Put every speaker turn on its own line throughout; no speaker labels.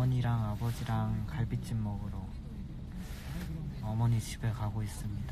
어머니랑 아버지랑 갈비찜 먹으러 어머니 집에 가고 있습니다.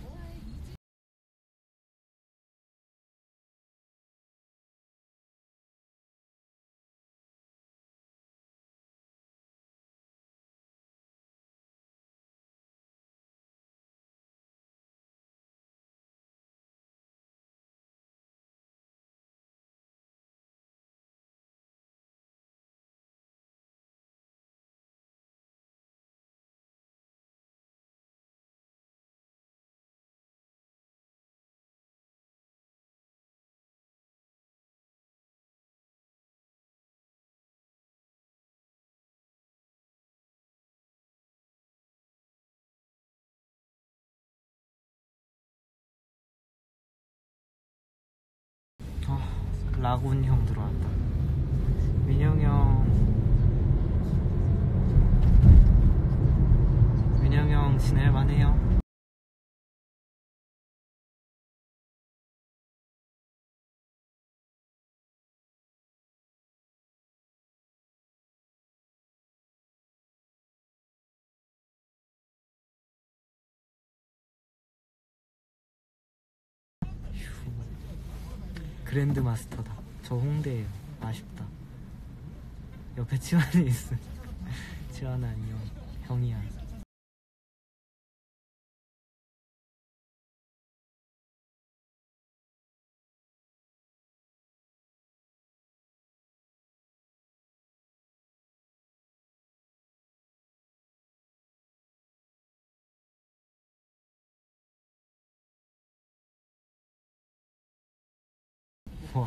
라군 형 들어왔다. 민영 형 지낼만해요? 그랜드 마스터다. 저 홍대에요. 아쉽다. 옆에 치환이 있어. 치환아 안녕. 형이야. 와.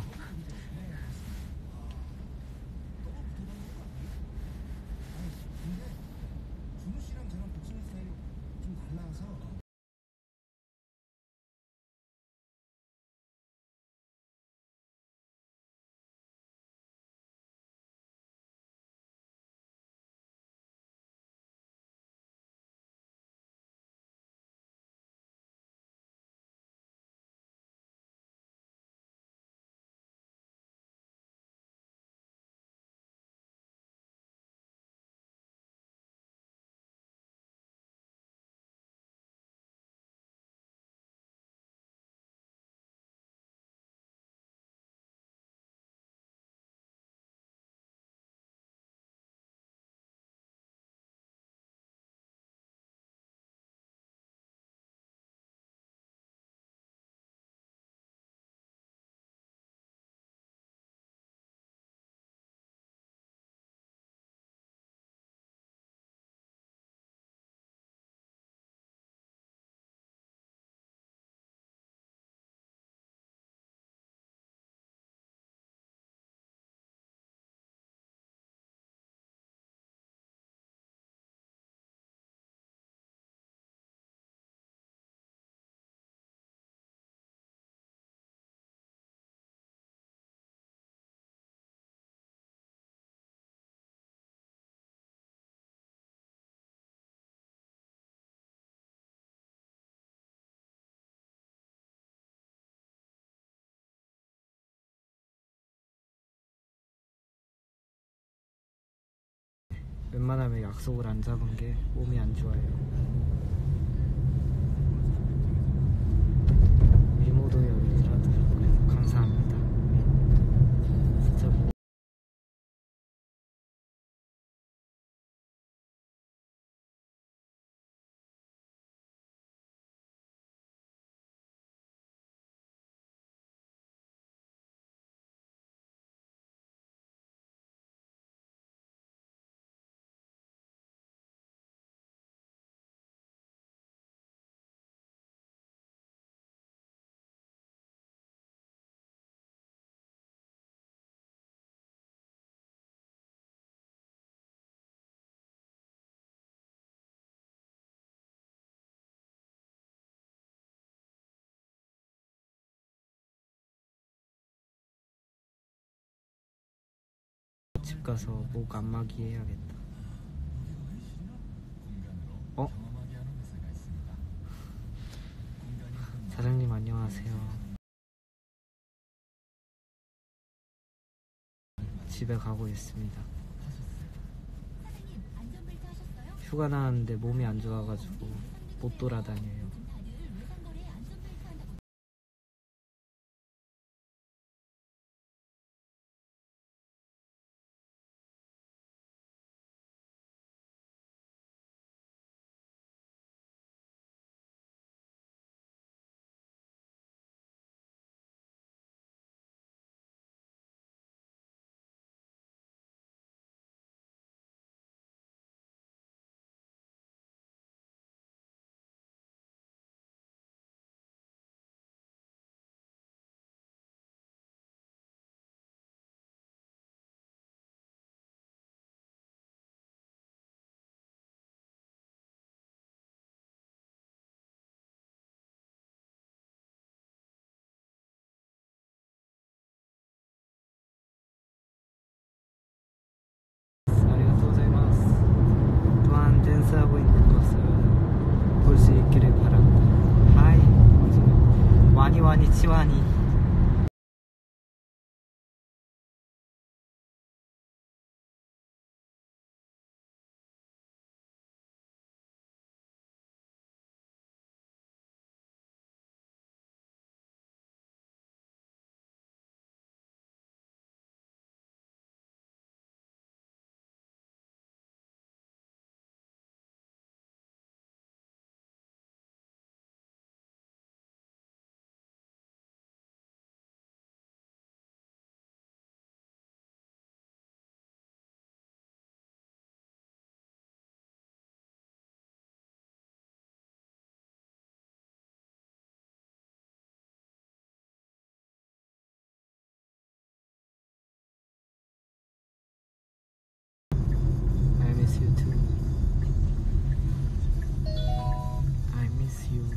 웬만하면 약속을 안 잡은 게 몸이 안 좋아요. 미모도 여기라도 감사합니다. 진짜 뭐 집 가서 목 안마기 해야겠다. 사장님 안녕하세요. 집에 가고 있습니다. 휴가 나왔는데 몸이 안 좋아가지고 못 돌아다녀요. 또한 댄스하고 있는 것을 볼 수 있기를 바랍니다. 하이, 와니 치와니. I miss you too. I miss you.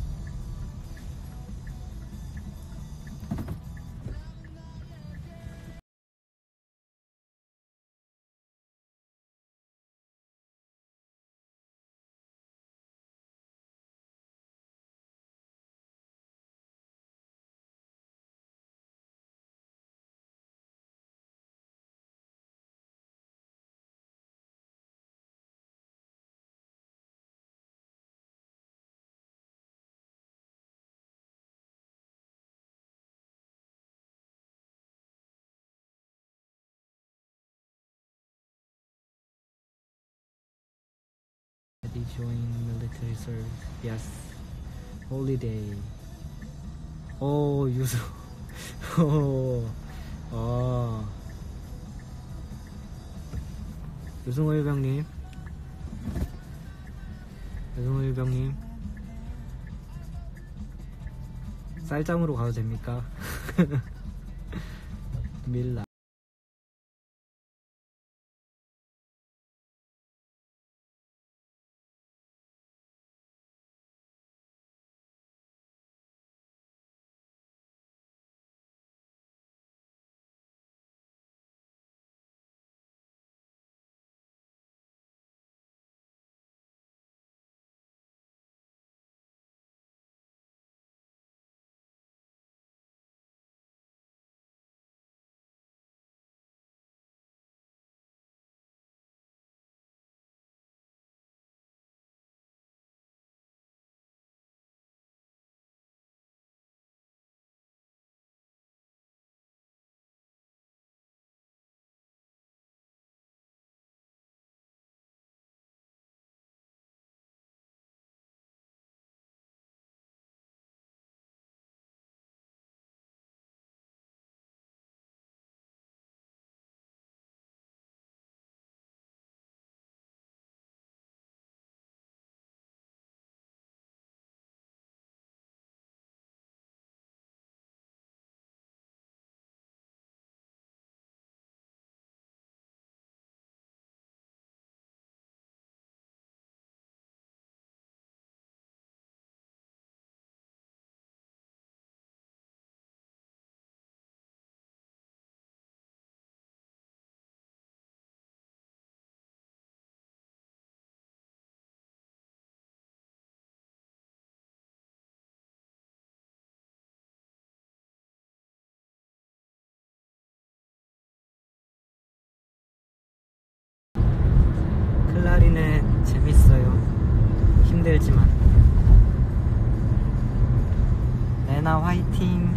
Ready to join military service. Yes. Holiday. 오, 유수. 오, 유승호 일병님. 유승호 일병님. 쌀잠으로 가도 됩니까? 밀라. 클라리넷 재밌어요. 힘들지만. 레나 화이팅.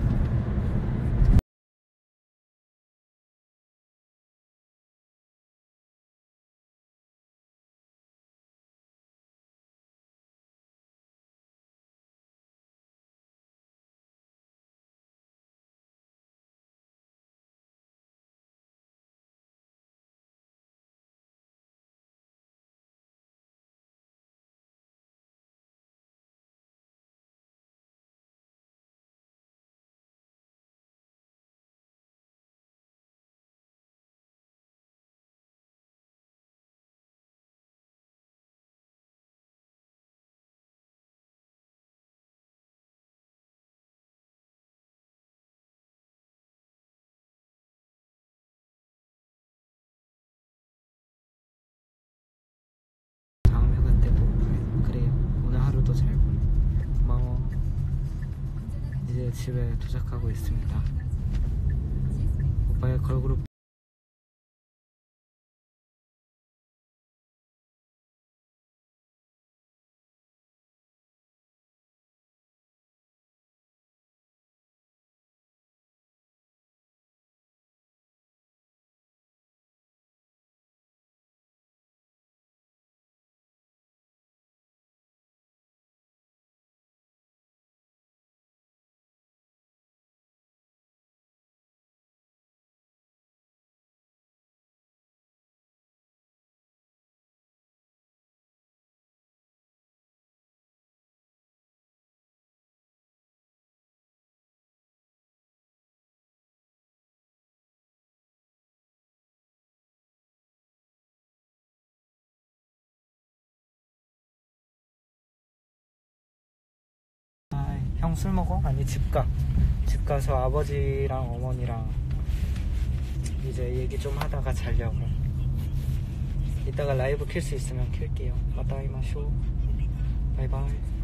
다음 휴가 때 꼭 봐요. 그래요. 오늘 하루도 잘 보내. 고마워. 이제 집에 도착하고 있습니다. 오빠의 걸그룹 형 술 먹어? 아니 집 가서 아버지랑 어머니랑 이제 얘기 좀 하다가 자려고. 이따가 라이브 킬 수 있으면 킬게요. 마다이 마쇼. 바이바이.